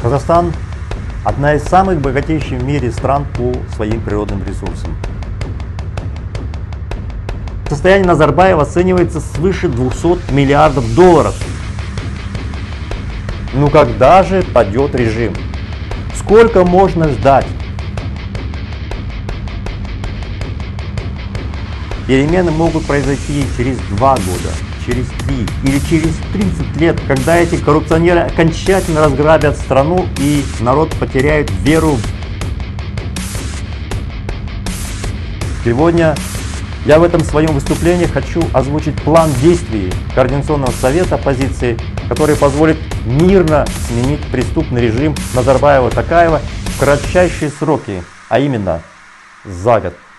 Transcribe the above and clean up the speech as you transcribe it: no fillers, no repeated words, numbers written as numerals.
Казахстан – одна из самых богатейших в мире стран по своим природным ресурсам. Состояние Назарбаева оценивается свыше 200 миллиардов долларов. Ну когда же падет режим? Сколько можно ждать? Перемены могут произойти через 2 года, через 3 или через 30 лет, когда эти коррупционеры окончательно разграбят страну и народ потеряет веру. Сегодня я в этом своем выступлении хочу озвучить план действий Координационного совета оппозиции, который позволит мирно сменить преступный режим Назарбаева-Токаева в кратчайшие сроки, а именно за год.